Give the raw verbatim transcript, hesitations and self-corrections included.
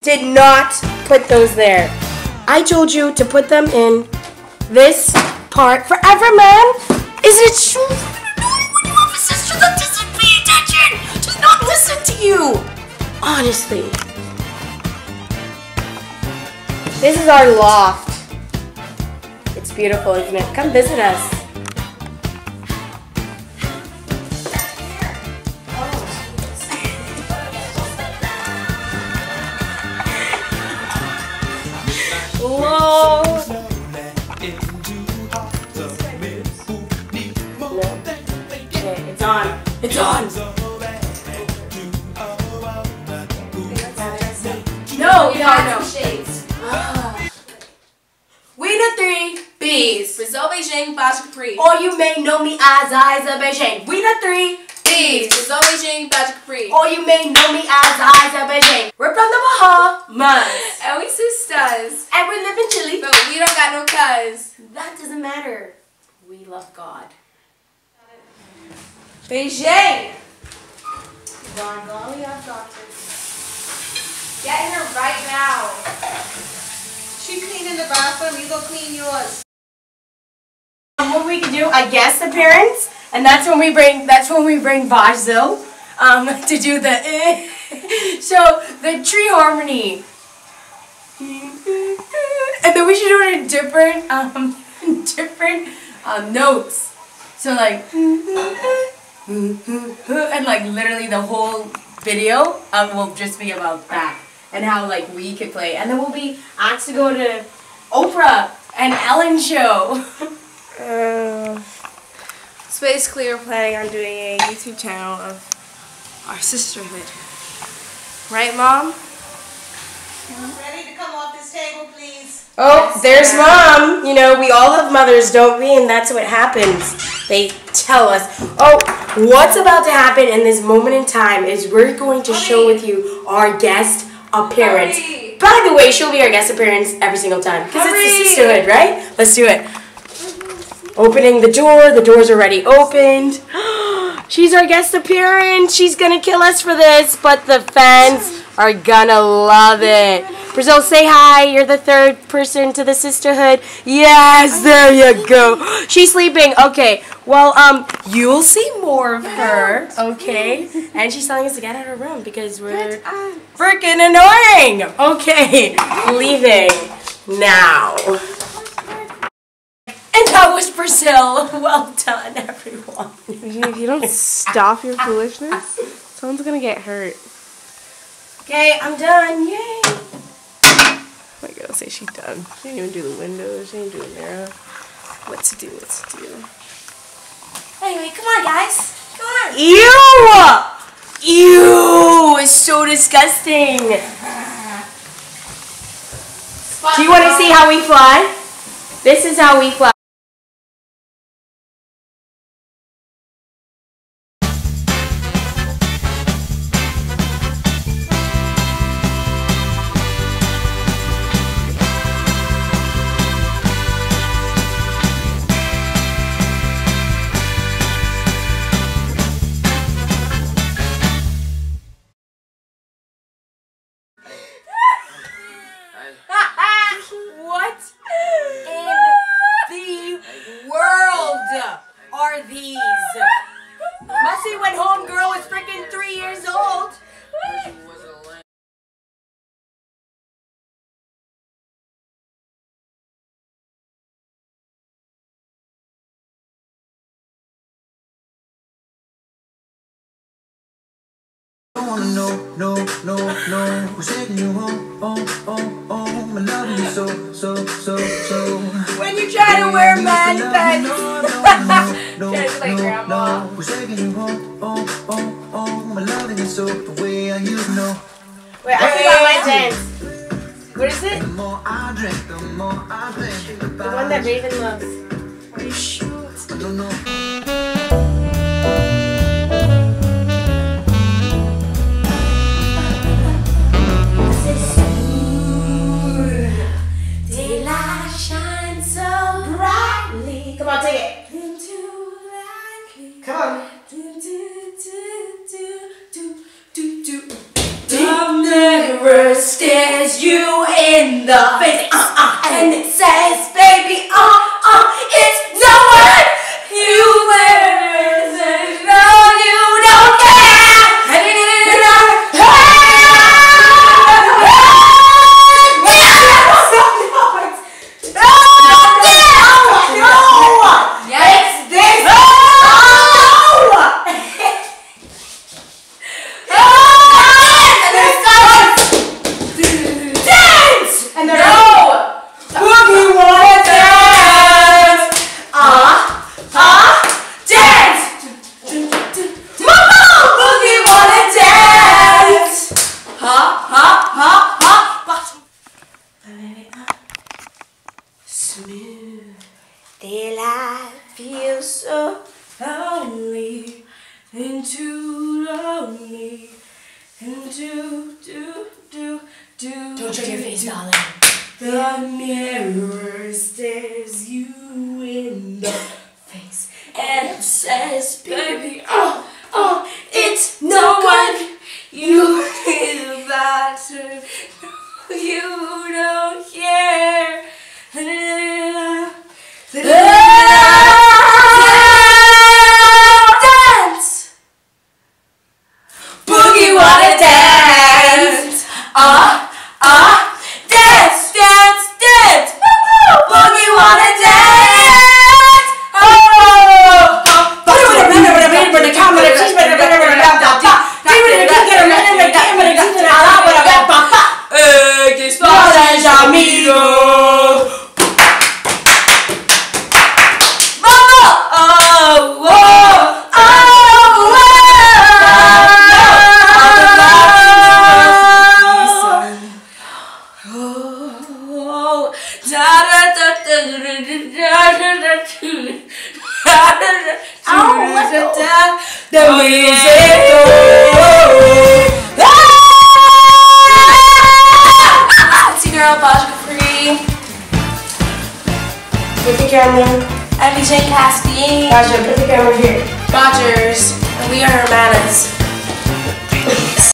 Did not put those there. I told you to put them in this part forever, man. Isn't it true? When you have a sister that doesn't pay attention, does not listen to you. Honestly. This is our loft. It's beautiful, isn't it? Come visit us. Whoa. No. Okay, it's on. It's on. No, we don't know. Shades. We the three B's. Brazil, Beijing, Baja Capri. Or you may know me as Isa Beijing. We the three B's. Brazil, Beijing, Baja Capri. Or you may know me as Isa Beijing. We're from the Bahamas. And we sisters. And we live in Chile. But we don't got no cuz. That doesn't matter. We love God. Beijing. Bengali have doctors. Get in her right now. She cleaning the bathroom, you go clean yours. What we can do, a guest appearance, and that's when we bring that's when we bring Vajzil um to do the so the tree harmony. And then we should do it in different um different um notes. So like and like literally the whole video um, will just be about that. And how like we could play, and then we'll be asked to go to Oprah and Ellen show. Uh, so basically, we're planning on doing a YouTube channel of our sisterhood, right, Mom? Ready to come off this table, please? Oh, there's Mom. You know, we all have mothers, don't we? And that's what happens. They tell us, oh, what's about to happen in this moment in time is we're going to show with you our guest appearance. Hurry. By the way, she'll be our guest appearance every single time because it's the sisterhood, right? Let's do it. Opening the door. The door's already opened. She's our guest appearance. She's gonna kill us for this, but the fans are gonna love it. Brazil, say hi. You're the third person to the sisterhood. Yes, there you go. She's sleeping. Okay. Well, um, you'll see more of her. Okay. And she's telling us to get out of her room because we're freaking annoying. Okay. Leaving now. And that was Brazil. Well done, everyone. If you don't stop your foolishness, someone's gonna get hurt. Okay, I'm done. Yay. My girl say she's done. She didn't even do the windows. She didn't do the mirror. What to do? What to do? Anyway, come on, guys. Come on. Ew! Ew! It's so disgusting. Do you want to see how we fly? This is how we fly. What in the world are these? Must see when homegirl was freaking three years old. Don't wanna know, no, no, no. Who's taking you home, oh, oh, oh. I'm loving you so, so, so, so. When you try to wear man pants. No, no, like grandma. Who's taking you home, oh, oh, oh. I'm loving you so, the way I used to know. Wait, I forgot my dance. What is it? The more I drink, the more I think The about one that Raven loves. Are you sure? I don't know. Come on, take it. Come on. I'll never stay stares you in the face, uh, uh, and it says, baby, uh, uh, it's no one you wear, no, you don't care. Smooth, till I feel so lonely, and too lonely, and do do do do. Don't show your face, darling. The mirror stares you in the face and says, baby, oh, oh, it's no one you feel better. You don't care. Dance! Boogie wanna dance! Ah, ah, dance, dance, dance! Boogie wanna dance! Oh! Que esposa amigo! The music Sexy girl, Bajka Free. Put the camera. M V J Casting. Baja, put the camera here. Bodgers. And we are hermanas.